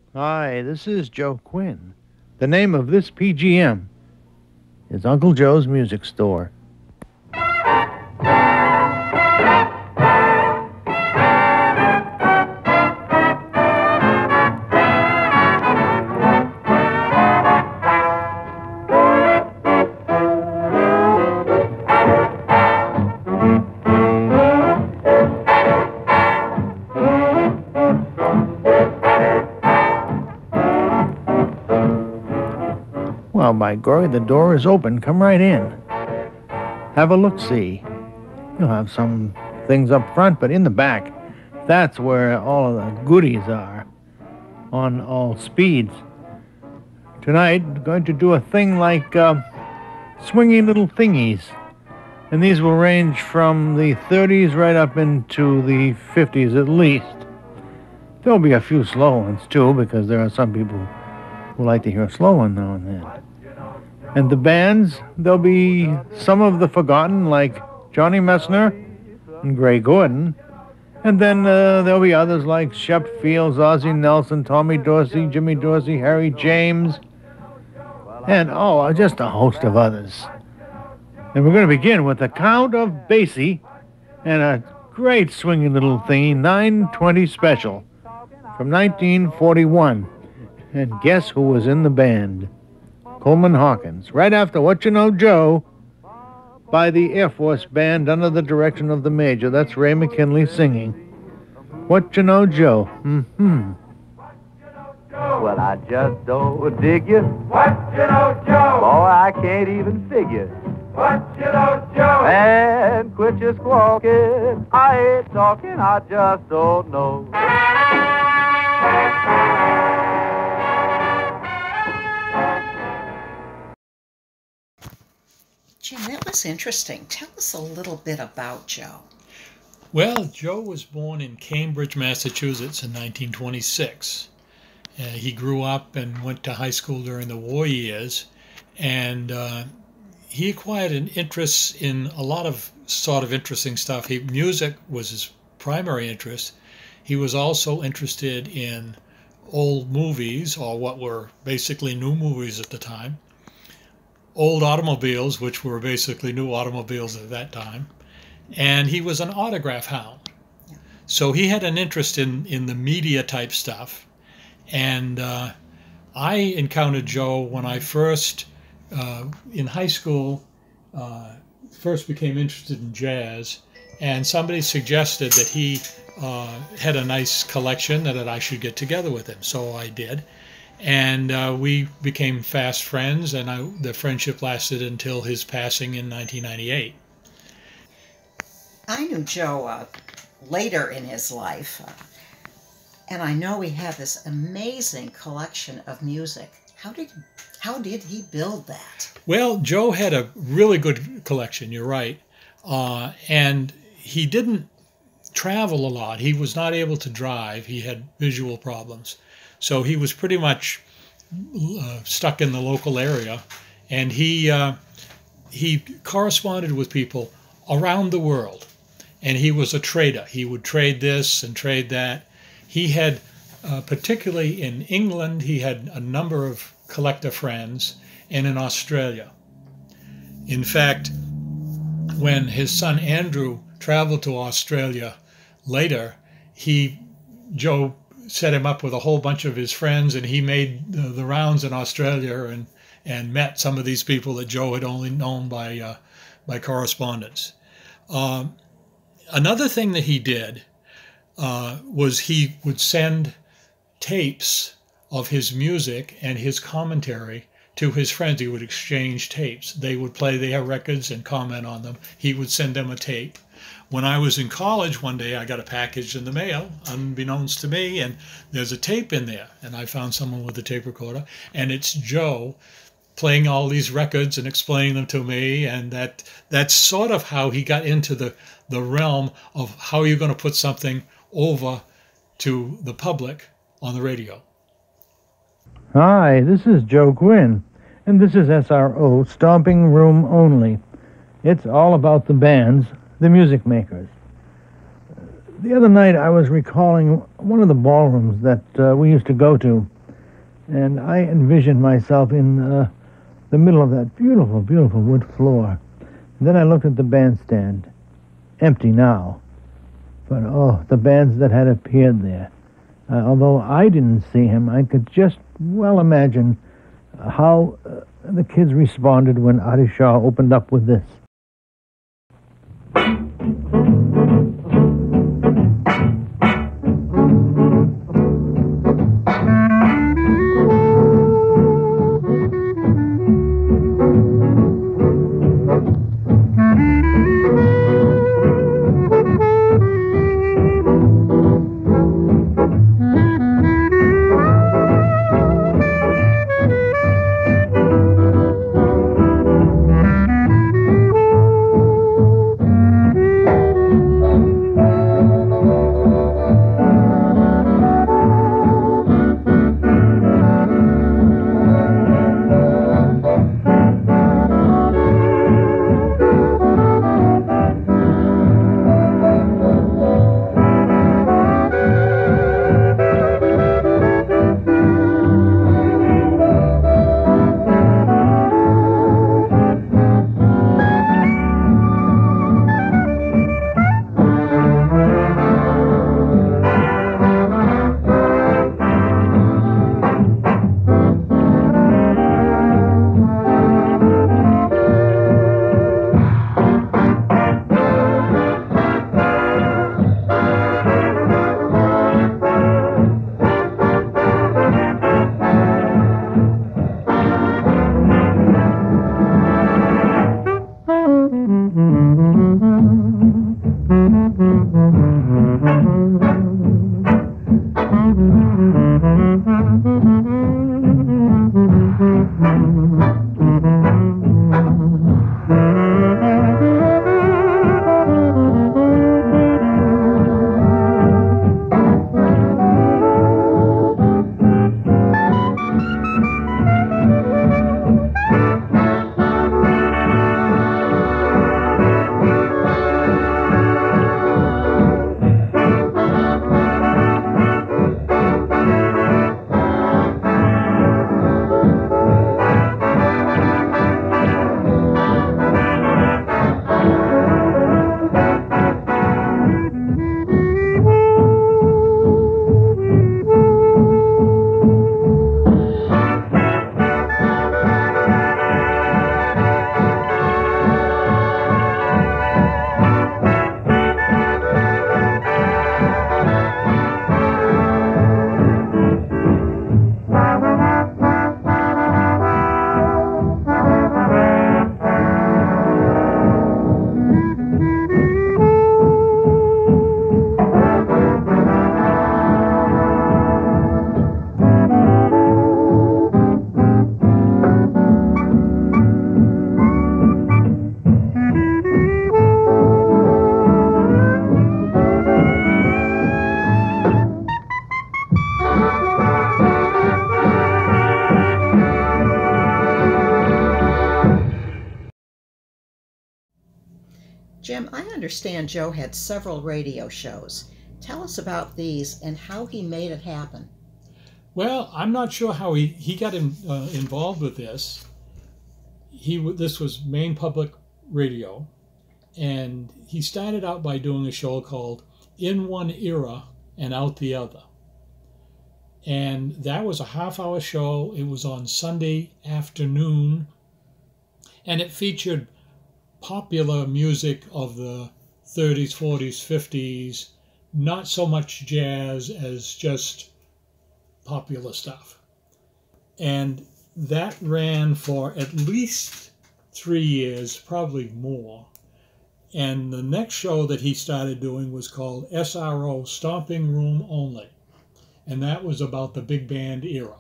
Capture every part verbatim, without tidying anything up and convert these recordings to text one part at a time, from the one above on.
Hi, this is Joe Quinn. The name of this P G M is Uncle Joe's Music Store. Well, by glory, the door is open. Come right in. Have a look-see. You'll have some things up front, but in the back, that's where all of the goodies are on all speeds. Tonight, going to do a thing like uh, swinging little thingies. And these will range from the thirties right up into the fifties at least. There'll be a few slow ones, too, because there are some people who like to hear a slow one now and then. And the bands, there'll be some of the forgotten, like Johnny Messner and Gray Gordon. And then uh, there'll be others like Shep Fields, Ozzie Nelson, Tommy Dorsey, Jimmy Dorsey, Harry James, and, oh, just a host of others. And we're going to begin with the Count of Basie and a great swinging little thingy, nine twenty Special, from nineteen forty-one. And guess who was in the band? Coleman Hawkins, right after What You Know, Joe, by the Air Force Band under the direction of the Major. That's Ray McKinley singing. What You Know, Joe. Mm-hmm. Well, I just don't dig you. What you know, Joe? Boy, I can't even figure. What you know, Joe? And quit your squawking. I ain't talking, I just don't know. Jim, that was interesting. Tell us a little bit about Joe. Well, Joe was born in Cambridge, Massachusetts in nineteen twenty-six. Uh, he grew up and went to high school during the war years, and uh, he acquired an interest in a lot of sort of interesting stuff. He, music was his primary interest. He was also interested in old movies, or what were basically new movies at the time, old automobiles, which were basically new automobiles at that time, and he was an autograph hound. Yeah. So he had an interest in, in the media type stuff. And uh, I encountered Joe when I first, uh, in high school, uh, first became interested in jazz, and somebody suggested that he uh, had a nice collection and that I should get together with him. So I did. And uh, we became fast friends, and I, the friendship lasted until his passing in nineteen ninety-eight. I knew Joe uh, later in his life, uh, and I know he had this amazing collection of music. How did how did he build that? Well, Joe had a really good collection, you're right. Uh, and he didn't travel a lot. He was not able to drive. He had visual problems. So he was pretty much uh, stuck in the local area, and he uh, he corresponded with people around the world, and he was a trader. He would trade this and trade that. He had, uh, particularly in England, he had a number of collector friends, and in Australia. In fact, when his son Andrew traveled to Australia later, he Joe set him up with a whole bunch of his friends, and he made the, the rounds in Australia and and met some of these people that Joe had only known by uh, by correspondence. Um, another thing that he did uh, was he would send tapes of his music and his commentary to his friends. He would exchange tapes. They would play their records and comment on them. He would send them a tape. When I was in college one day, I got a package in the mail, unbeknownst to me, and there's a tape in there. And I found someone with a tape recorder, and it's Joe playing all these records and explaining them to me. And that that's sort of how he got into the, the realm of how you're going to put something over to the public on the radio. Hi, this is Joe Quinn, and this is S R O, Stomping Room Only. It's all about the bands, the music makers. The other night I was recalling one of the ballrooms that uh, we used to go to And I envisioned myself in uh, the middle of that beautiful, beautiful wood floor. And then I looked at the bandstand, empty now. But, oh, the bands that had appeared there. Uh, although I didn't see him, I could just well imagine how uh, the kids responded when Artie Shaw opened up with this. Jim, I understand Joe had several radio shows. Tell us about these and how he made it happen. Well, I'm not sure how he, he got in, uh, involved with this. He This was Maine Public Radio, and he started out by doing a show called In One Era and Out the Other. And that was a half-hour show. It was on Sunday afternoon, and it featured popular music of the thirties, forties, fifties, not so much jazz as just popular stuff. And that ran for at least three years, probably more. And the next show that he started doing was called S R O, Stomping Room Only. And that was about the big band era.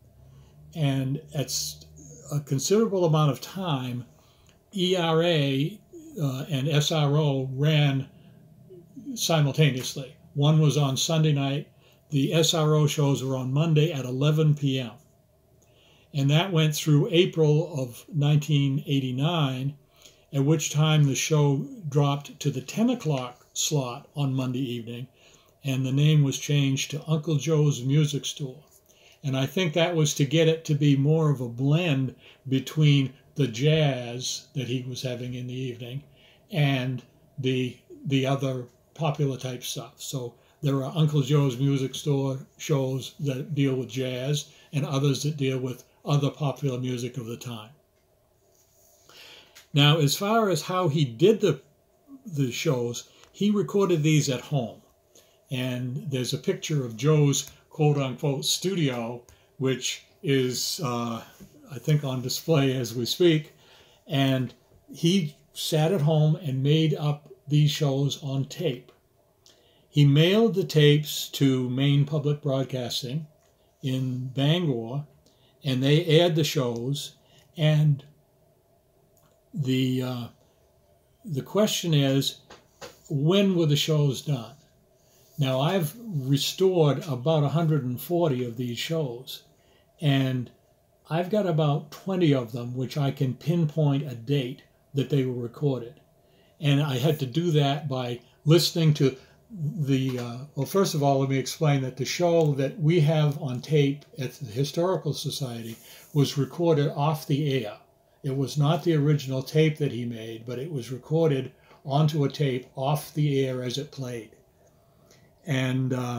And at a considerable amount of time, E R A uh, and S R O ran simultaneously. One was on Sunday night. The S R O shows were on Monday at eleven p m And that went through April of nineteen eighty-nine, at which time the show dropped to the ten o'clock slot on Monday evening, and the name was changed to Uncle Joe's Music Store. And I think that was to get it to be more of a blend between the jazz that he was having in the evening and the the other popular type stuff. So there are Uncle Joe's Music Store shows that deal with jazz and others that deal with other popular music of the time. Now, as far as how he did the the shows, he recorded these at home. And there's a picture of Joe's quote-unquote studio, which is, uh, I think, on display as we speak. And he sat at home and made up these shows on tape. He mailed the tapes to Maine Public Broadcasting in Bangor, and they aired the shows. And the uh, the question is, when were the shows done? Now, I've restored about one hundred forty of these shows, and I've got about twenty of them which I can pinpoint a date that they were recorded. And I had to do that by listening to the, uh, well, first of all, let me explain that the show that we have on tape at the Historical Society was recorded off the air. It was not the original tape that he made, but it was recorded onto a tape off the air as it played. And uh,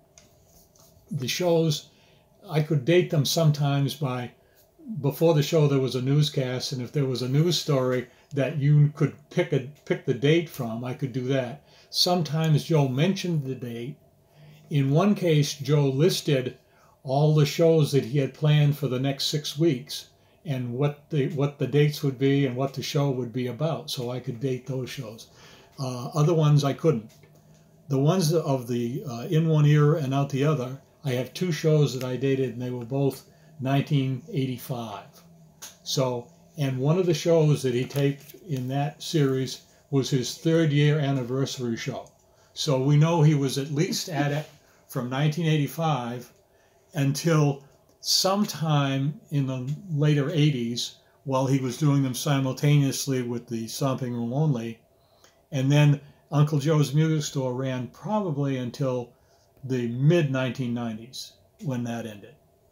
the shows, I could date them sometimes by, before the show there was a newscast, and if there was a news story that you could pick a pick the date from, I could do that. Sometimes Joe mentioned the date. In one case, Joe listed all the shows that he had planned for the next six weeks and what the what the dates would be and what the show would be about, so I could date those shows. Uh, other ones I couldn't. The ones of the uh, in one ear and out the other, I have two shows that I dated, and they were both nineteen eighty-five. So, and one of the shows that he taped in that series was his third year anniversary show. So we know he was at least at it from nineteen eighty-five until sometime in the later eighties, while he was doing them simultaneously with the Stomping Room Only. And then Uncle Joe's Music Store ran probably until the mid nineteen nineties, when that ended.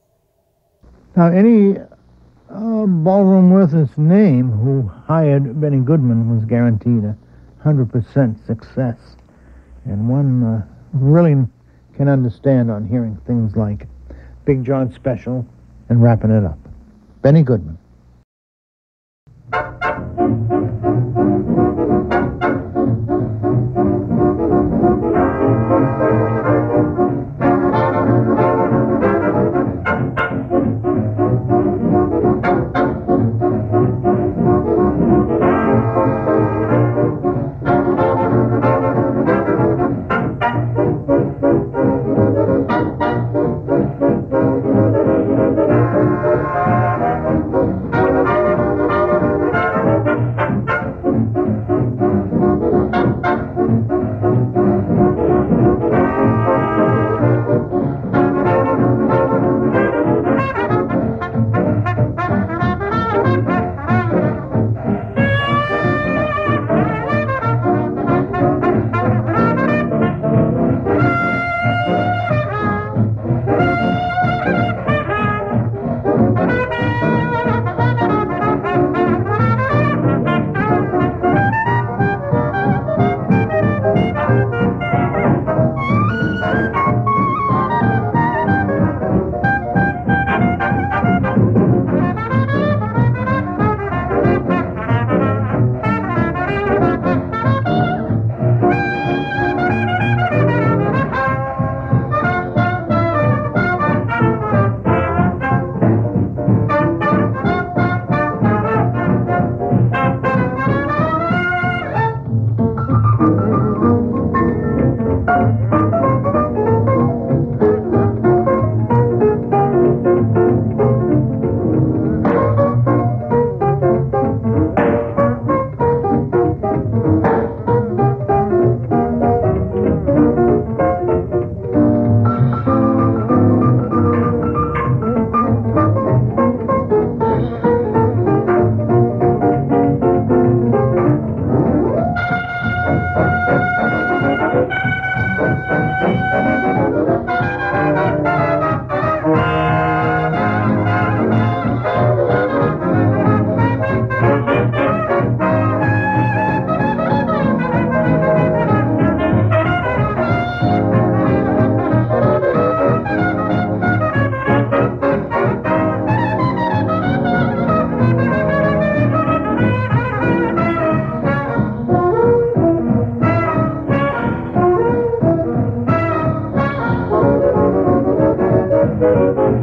Now, any uh, ballroom worth its name who hired Benny Goodman was guaranteed a one hundred percent success. And one uh, really can understand on hearing things like Big John Special and wrapping it up. Benny Goodman.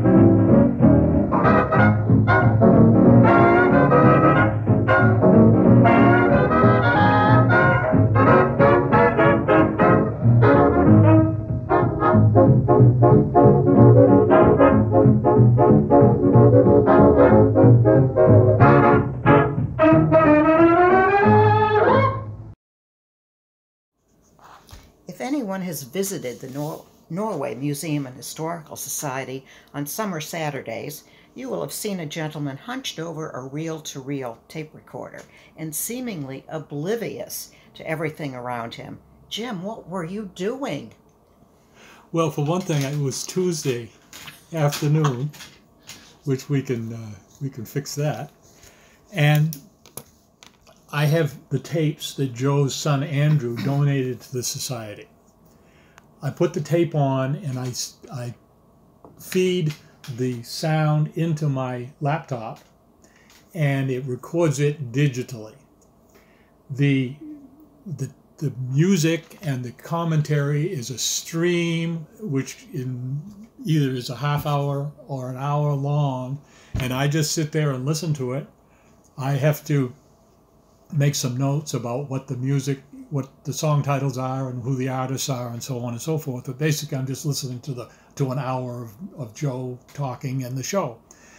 If anyone has visited the Nor- Norway Museum and Historical Society on summer Saturdays, you will have seen a gentleman hunched over a reel-to-reel tape recorder and seemingly oblivious to everything around him. Jim, what were you doing? Well, for one thing, it was Tuesday afternoon, which we can uh, we can fix that, and I have the tapes that Joe's son Andrew donated to the society. I put the tape on and I, I feed the sound into my laptop and it records it digitally. The, the, the music and the commentary is a stream which in either is a half hour or an hour long, and I just sit there and listen to it. I have to make some notes about what the music, what the song titles are and who the artists are and so on and so forth. But basically I'm just listening to the to an hour of, of Joe talking and the show.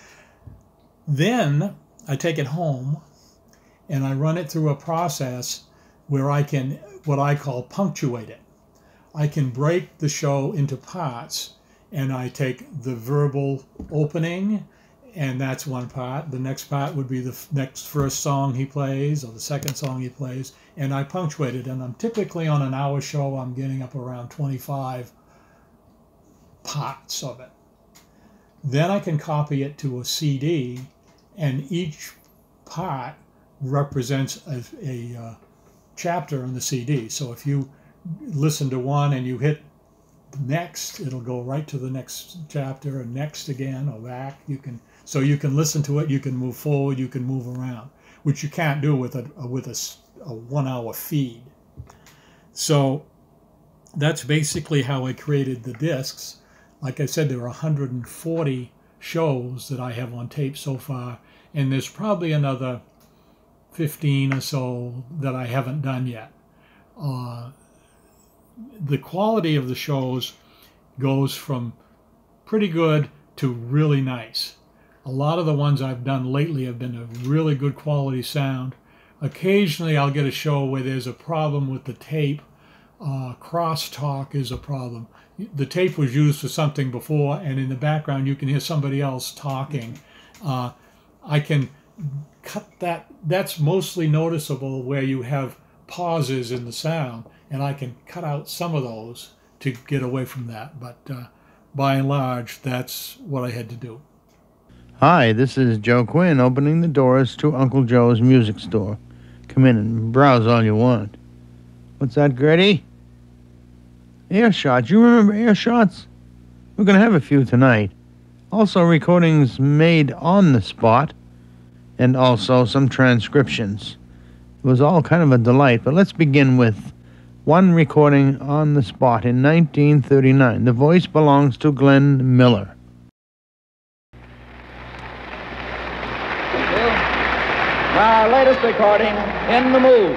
Then I take it home and I run it through a process where I can, what I call punctuate it. I can break the show into parts, and I take the verbal opening, and that's one part. The next part would be the next first song he plays or the second song he plays, and I punctuate it. And I'm typically on an hour show, I'm getting up around twenty-five parts of it. Then I can copy it to a C D, and each part represents a, a uh, chapter in the C D. So if you listen to one and you hit next, it'll go right to the next chapter, and next again, or back. You can so you can listen to it, you can move forward, you can move around, which you can't do with a with a, a one-hour feed. So that's basically how I created the discs. Like I said, there are one hundred forty shows that I have on tape so far, and there's probably another fifteen or so that I haven't done yet. Uh, the quality of the shows goes from pretty good to really nice. A lot of the ones I've done lately have been a really good quality sound. Occasionally I'll get a show where there's a problem with the tape. Uh, crosstalk is a problem. The tape was used for something before, and in the background you can hear somebody else talking. Uh, I can cut that. That's mostly noticeable where you have pauses in the sound, and I can cut out some of those to get away from that. But uh, by and large, that's what I had to do. Hi, this is Joe Quinn opening the doors to Uncle Joe's music store. Come in and browse all you want. What's that, Gertie? Airshots. You remember airshots? We're going to have a few tonight. Also recordings made on the spot, and also some transcriptions. It was all kind of a delight, but let's begin with one recording on the spot in nineteen thirty-nine. The voice belongs to Glenn Miller. My latest recording, In the Mood.